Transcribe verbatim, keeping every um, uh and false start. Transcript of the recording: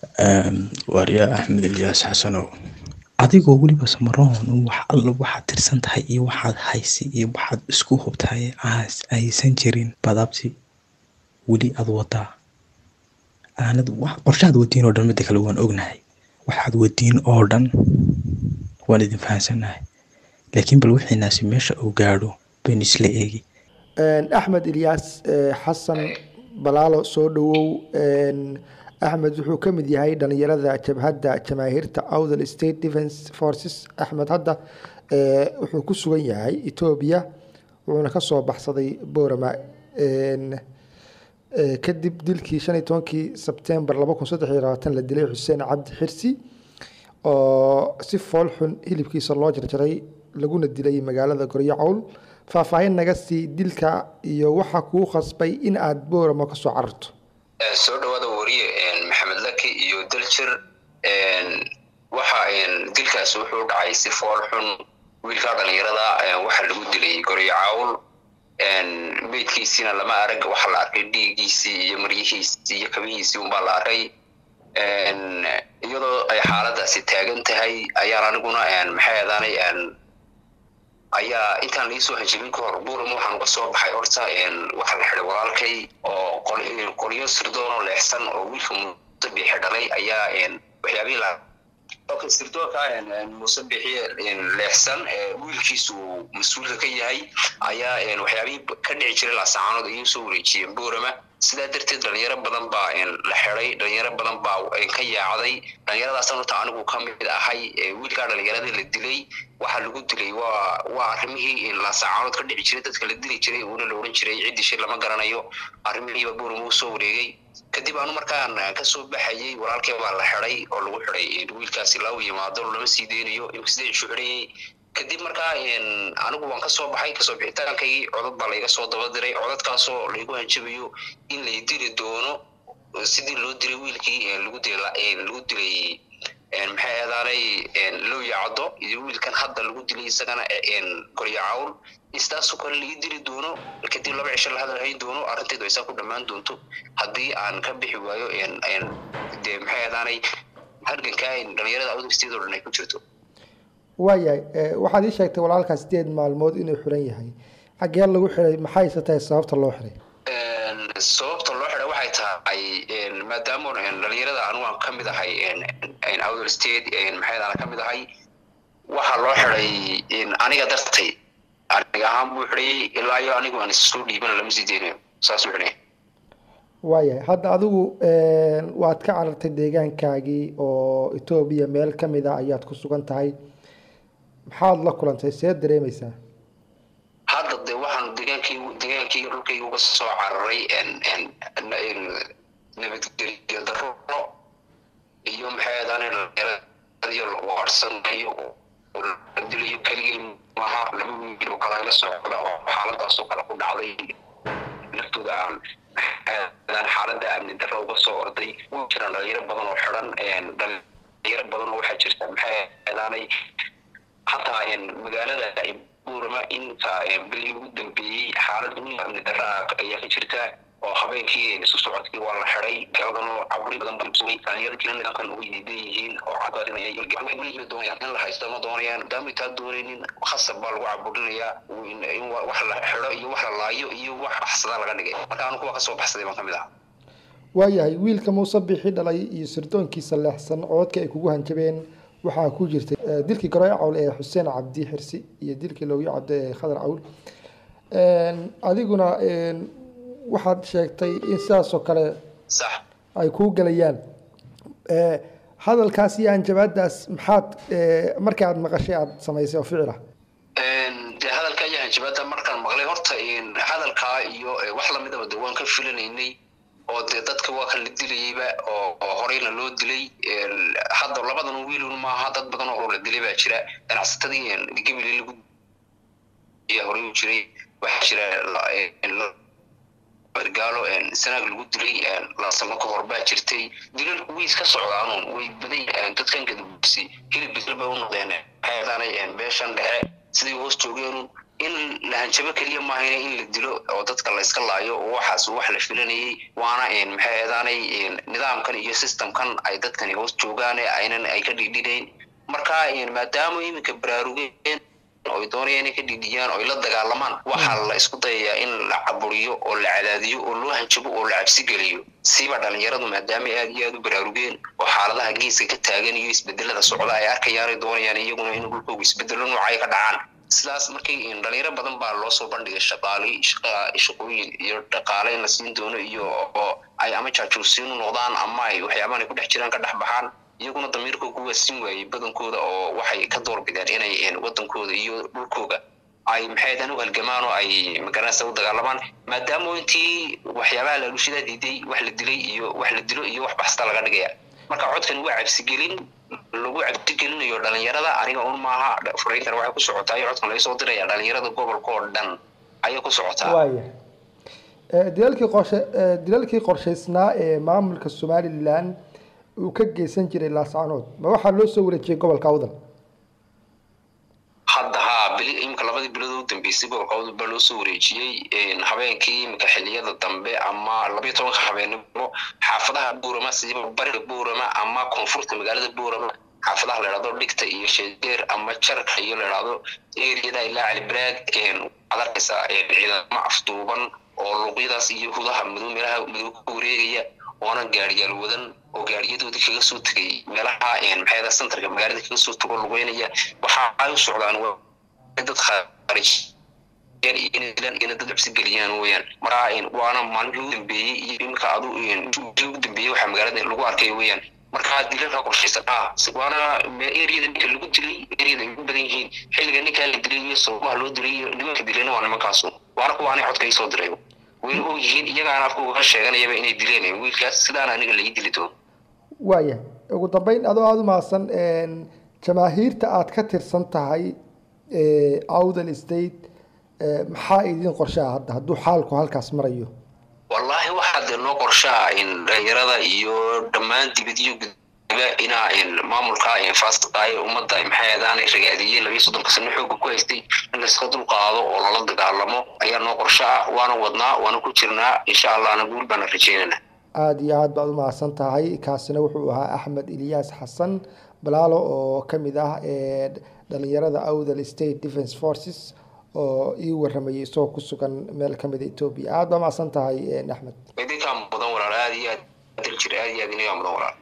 واريا أحمد الياس حسنو adigoo weliba samaroon wax alla waxaad tirsan tahay iyo waxaad haysi iyo waxaad isku hubtahay aas aysan jirin badabti weli aad wadaa aanad wax qorshaad wadiin oo dhan mid kale waan ognahay waxaad wadiin oo dhan waan idin fahansanahay laakiin bal wixii naasi meesha uu gaadho been isla eegi axmed ilyaas xasan balaalo soo dhawow أحمد وحو كمد يهي دلنيرada jabhadda jamaahiirta Awdal State Defence Forces أحمد hadda wuxuu ku sugan yahay Ethiopia wuxuuna ka soo baxsaday Boorama kadib dilkii shan iyo tobankii September laba kun saddex iyo labaatan la dilay Xuseen Cabdi Xirsi oo si fool xun hilibkiisa loo jarjaray laguna dilay magaalada Gooryacawl faahfaahin naga sii dilka iyo waxa ku khasbay in aad Boorama ka soo cararto soo dhawaada wariye maxamed laki iyo daljir waxa dilkaas wuxuu dhacay si fool xun wiilka dhalinyarada waxa lagu dilay Gooryacawl meydkiisina lama arag waxa la arkay dhiigiisii iyo maryihiisii iyo kabihiisii un baa la arkay iyadoo ay xaaladaasi taagan tahay ayaan aniguna maxay aadaanay ayaa intaan la soo hanjibin ka hor Boorama waxaan uga soo baxay horta waxa la xiray walaalkay oo qoliyo sirdoon oo leexsan oo wiilka Muusabixi dhalay ayaa waxyaabii la oo sirdoonka Muusabixi leexsan wiilkiisu mas'uulka ka yahay ayaa waxyaabii ka dhici jiray la saacanood iyo soo wareejiyay Boorama sida darteed dhalinyaro badan baa la xiray dhalinyaro badan baa ka yaacday dhalinyaradaas oo anigu ka mid ahay wiilka dhalinyarada la dilay waxa lagu dilay waa waa arrimihii in la saacanood ka dhici jiray dadka la dilay jiray oo la oran jiray cid shir lama garanayo arrimihii Boorama soo wareegay kadib aanu markaan ka soo baxayay walaalkay baa la xiray oo lagu xiray wiilkaasi laa yimaado lama sii deynayo in sidii shuuriyay kadib markaa anigu waan ka soo baxay ka soo bixitaankay codad baa la iga soo daba diray codadkaas oo la igu hanjabayo in la dili doono sidii loo diray wiilkii lagu dilay lagu dilay maxay aadaanay loo yaacdo iyo wiilkan hadda lagu dilay isagana Gooryacawl istaas kale la dili doono kadib laba cisho la hadalhayn doono arrinteedu ay ku dhamaan doonto haddii aan ka bixi waayo de maxay aadaanay halganka dhalinyarada Awdal State oo dhan ay ku jirto waayahay waxaad ii sheegtay walaalkaas sideed maalmood inuu xiran yahay xagee lagu xiray maxay tahay sababta loo xiray sababta loo xiray waxay tahay maadaama dhalinyarada anu aan ka mid ahay Awdal State maxay ahaan ka mid ahay waxa loo xiray aniga dartay aniga ahaan buu xiray ilaa iyo anigu aan isoo dhiibana lama sii deynayo saas u xiray waayahay hadda adigu waad ka carartay deegaankaagii oo Ethiopia meel ka mid ah ayaad ku sugan tahay maxaad la kulantay see dareemaysaa hadda de waxaan deegaankii deegaankii dhulkii uga soo cararay nabadgelyo darro iyo maxay ahaayeen iyo waarsanayo diliyo kaliya maaha laba wiil oo kala la socda oo xaaladaas oo kala ku dhacday naftooda aan xaaladda amni darro uga soo orday oo jiraan dhalinyaro badan oo xiran dhalinyaro badan oo waxaa jirta maxay ahaayeen hataa magaalada Boorama inta bili ugu dambeeyay xaalad amni darro ayaa ka jirta oo habeenkii isu socodkii waa la xiray galadano cabri badan baan soo dhalinyarada kale kan ugu yidiin oo cadaadinaya iyo gacmo doonayaan in la haysto ma doonayaan daamita doonaynin khasab baa lagu caburinaya in wax la xiro iyo wax la laayo iyo wax baxsada laga dhigay marka anu kuwa ka soo baxsaday baan kamid ah waayahay wiilka Muusabixi dhalay iyo sirdoonkiisa leexsan codka ay kugu hanjabeen waxa ku jirtay dilkii Gooryacawl ee Xuseen Cabdi Xirsi iyo dilkii loo yacday Khadar Cawl adiguna waxaad sheegtay in sidaas oo kale sax ay ku galayaan ee hadalkaas iyo anjabadaas maxaad markaad maqashay aad samaysay oo ficil ah een de hadalka iyo anjabada markaan maqlay horta in hadalka iyo wax la mid ah waan ka filanaynay oo dadka waa kala dilayba oo horeyna loo dilay hadda labadan wiil ma aha dad badan oo la dilay baa jira ganacsatadii gabilay lagu iyo horey u jiray waxa jira bargaalo en sanad lagu dilay la sama ka hor baa jirtay dilal wiis ka socdaan way baday dadkan gadubsi hilib bislaba u noqdeen hay'adaanay beeshan dhexe sidii hoos joogeen in la hanjabo kaliya maaha in la dilo oo dadka la iska laayo oo waxaas wax la filanayay waana in maxay ahaanay nidaamkan iyo systemkan ay dadkani hoos joogaan aynan ay ka dhigdhinayn marka in maadaama iminka baraarugeen oo doonayaan inay ka dhigdhiyaan oo la dagaalamaan waxa la isku dayayaa in la caburiyo oo la cadaadiyo oo loo hanjabo oo la cabsi geliyo siba dhalinyaradu maadaama aad iyo aad u baraarugeen oo xaaladaha geeska ka taagan iyo isbedelada socda ay arkayaan doonayaan iyaguna in dhulkooda isbedelo noocay ka dhacaan sidaas markay in dhalinyaro badan baa loo soo bandhigay shaqaale shaqooyin iyo dhaqaale la siin doono iyo oo ay ama jaajuusiin u noqdaan ama ay waxyaabaha ku dhex jiraan ka dhex baxaan iyaguna damiirka ku waasin waayay badankooda oo waxay ka doorbideen inay wadankooda iyo dhulkooda ay maxay dan u halgamaan oo ay magaranaysa u dagaalamaan maadaama intii waxyaabaha la bulshada diiday wax la dilay iyo wax la dilo iyo wax baxsta laga dhigaya marka codkan waa cabsi gelin lagu cabsi gelinayo dhalinyarada aniga un maaha fariintan waxay ku socotaa iyo codkan laga soo diraya dhalinyarada gobolka oo dhan ayay ku socotaa waaya dilalkii qorshe dilalkii qorshaysnaa ee maamulka Somaliland uu ka geysan jiray laascanood ma waxa loo soo wareejiyay gobolka Awdal hadda ha bili imka labadii bilood u dambeysay gobolka Awdal baa loo soo wareejiyay in habeenkii imka xilliyada dambe ama laba iyo toban habeenimo xaafadaha Buurama sida bariga Buurama ama koonfurta magaalada Buurama xaafadaha la yiraahdo dhigta iyo sheegeer ama jarka iyo la yiraahdo eeriyada ilaa Albraag in adarkaysa ciidamo afduuban oo luqyadaas iyo hudaha madow meelaha madow ku wareegaya oona gaariyaal wadan oo gaariyadooda kaga soo tagay meelaha een maxayda centerka magaalada kaga soo tago luqeynaya waxa ay u socdaan dad kharij in ilan in dad cabsi geliyaan weeyaan maraa in waana maalin ugu dambeeyay iyo imka adu in ugu dambeeyay waxa magaalada lagu arkay weeyaan marka dilalka qorshaysan ah waana area ninka lagu dilay area ugu badan yihiin xilliga ninka la dilay iyo sababta loo dilay nimanka dilayna waa nimankaas waana kuwa aanay codka soo diray wiil oo yihiin iyaga aan afku uga sheeganayaba inay dileen wiilkaas sidaan aniga la idili doono waaya ugu dambeyn adoo aad u maasan een jamaahiirta aad ka tirsan tahay ee Awdal State maxaa idin qorshaha hadda hadduu xaalku halkaas marayo wallahi waxa noo qorshaha in dhalinyarada iyo dhammaan dibadiyo ina in maamulka in faastay umada maxay aadaanay ragaadiyeen laba iyo soddon sano xoog ku haystay in la iska dul qaado oo la dagaalamo ayaa noo qorshaha waana wadnaa waana ku jirnaa insha Allah ana guul baan rajaynaynaa aad iyo aad baad u mahadsan tahay kaasina wuxuu ahaa Axmed Ilyas Xasan Balaalo oo kamid ah ee dhalinyarada Awdal State Defence Forces oo ii waramayay soo ku sugan meel kamid ah Ethiopia aad baa mahadsan tahay Axmed idinka mudan walaal aad iyo aad dil jir aad iyo aad inaga mudan walaal